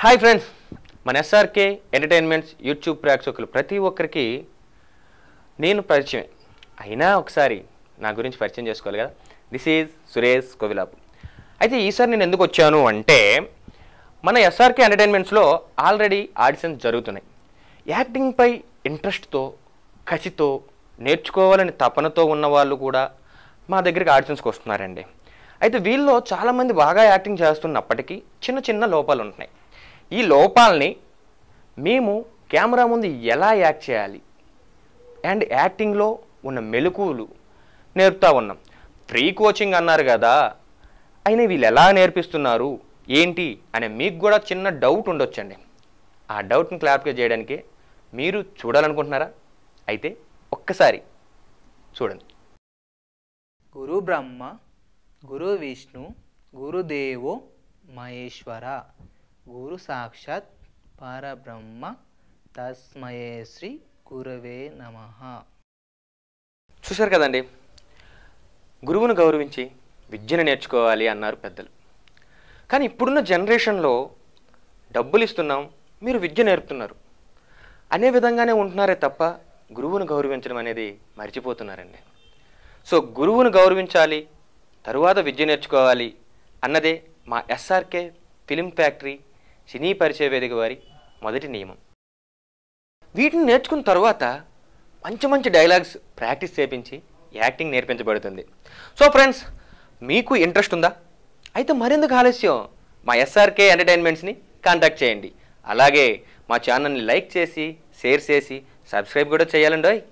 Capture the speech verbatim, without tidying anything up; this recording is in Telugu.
హాయ్ ఫ్రెండ్స్, మన ఎస్ఆర్కే ఎంటర్టైన్మెంట్స్ యూట్యూబ్ ప్రేక్షకులు ప్రతి ఒక్కరికి నేను పరిచయం అయినా ఒకసారి నా గురించి పరిచయం చేసుకోవాలి కదా. This is Suresh Kovilapu. అయితే ఈసారి నేను ఎందుకు వచ్చాను అంటే, మన ఎస్ఆర్కే ఎంటర్టైన్మెంట్స్లో ఆల్రెడీ ఆడిషన్స్ జరుగుతున్నాయి. యాక్టింగ్పై ఇంట్రెస్ట్తో, కసితో, నేర్చుకోవాలని తపనతో ఉన్న వాళ్ళు కూడా మా దగ్గరికి ఆడిషన్స్కి వస్తున్నారండి. అయితే వీళ్ళలో చాలామంది బాగా యాక్టింగ్ చేస్తున్నప్పటికీ చిన్న చిన్న లోపాలు ఉంటున్నాయి. ఈ లోపాలని మేము కెమెరా ముందు ఎలా యాక్ట్ చేయాలి అండ్ యాక్టింగ్లో ఉన్న మెలకువలు నేర్పుతూ ఉన్నాం. ఫ్రీ కోచింగ్ అన్నారు కదా, అయినా వీళ్ళు ఎలా నేర్పిస్తున్నారు ఏంటి అనే మీకు కూడా చిన్న డౌట్ ఉండొచ్చండి. ఆ డౌట్ని క్లారిఫై చేయడానికి మీరు చూడాలనుకుంటున్నారా? అయితే ఒక్కసారి చూడండి. గురు బ్రహ్మ, గురు విష్ణు, గురుదేవో మహేశ్వర, గురు సాక్షాత్ పరబ్రహ్మ, తస్మయే శ్రీ గురవే నమః. చూశారు కదండి, గురువును గౌరవించి విద్యను నేర్చుకోవాలి అన్నారు పెద్దలు. కానీ ఇప్పుడున్న జనరేషన్లో డబ్బులు ఇస్తున్నాం, మీరు విద్య నేర్పుతున్నారు అనే విధంగానే ఉంటున్నారే తప్ప గురువును గౌరవించడం అనేది మర్చిపోతున్నారండి. సో గురువును గౌరవించాలి, తరువాత విద్య నేర్చుకోవాలి అన్నదే మా ఎస్ఆర్కే ఫిలిం ఫ్యాక్టరీ సినీ పరిచయ వేదిక వారి మొదటి నియమం. వీటిని నేర్చుకున్న తర్వాత మంచి మంచి డైలాగ్స్ ప్రాక్టీస్ చేయించి యాక్టింగ్ నేర్పించబడుతుంది. సో ఫ్రెండ్స్, మీకు ఇంట్రెస్ట్ ఉందా? అయితే మరెందుకు ఆలస్యం, మా ఎస్ఆర్కే ఎంటర్టైన్మెంట్స్ని కాంటాక్ట్ చేయండి. అలాగే మా ఛానల్ని లైక్ చేసి, షేర్ చేసి, సబ్స్క్రైబ్ కూడా చేయాలండి.